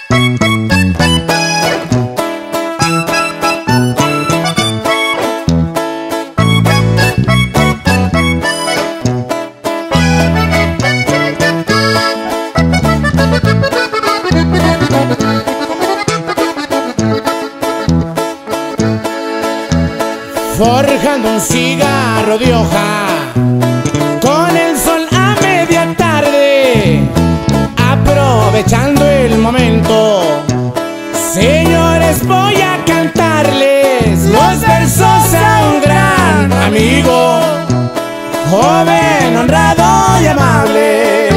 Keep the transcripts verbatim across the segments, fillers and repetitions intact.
Forjando un cigarro de hoja con el sol a media tarde, aprovechando el momento, señores, voy a cantarles los versos a un gran amigo, joven, honrado y amable.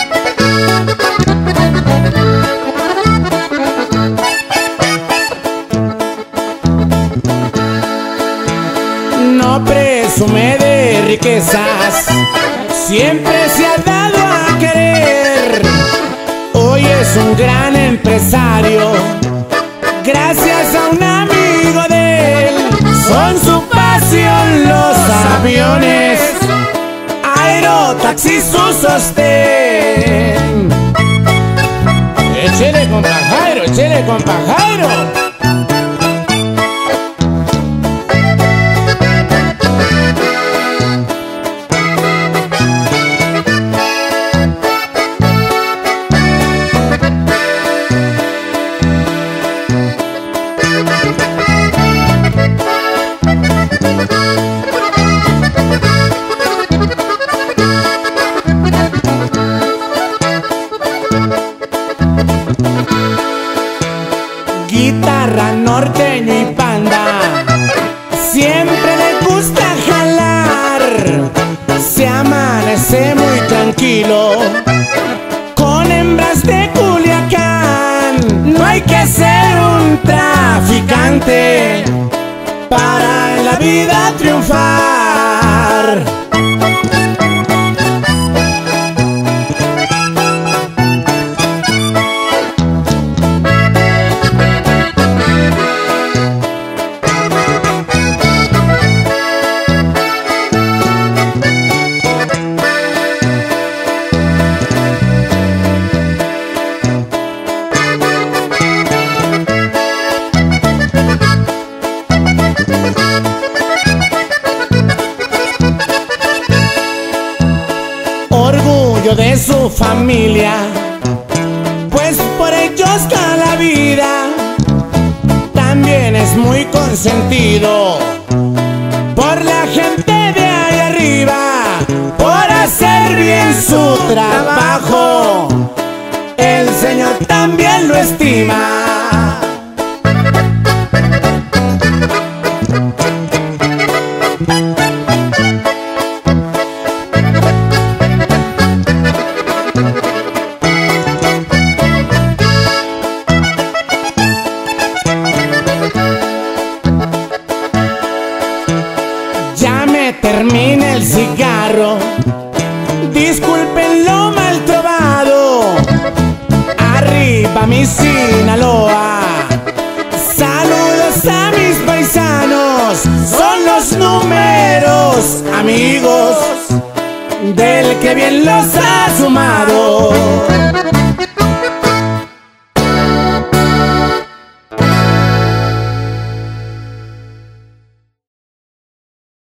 No presume de riquezas, siempre se ha dado a querer. Hoy es un gran empresario, gracias a un amigo de él. Son su pasión los aviones, aerotaxi su sostén. Échele compa Jairo, échele compa Jairo. Guitarra, norteño y banda, siempre le gusta jalar. Se amanece muy tranquilo con hembras de Culiacán. No hay que ser un traficante para en la vida triunfar. Orgullo de su familia, pues por ellos da la vida. También es muy consentido por la gente de ahí arriba, por hacer bien su trabajo. El Señor también lo estima. Termina el cigarro, disculpen lo mal trovado. Arriba mi Sinaloa, saludos a mis paisanos. Son los números, amigos, del que bien los ha sumado.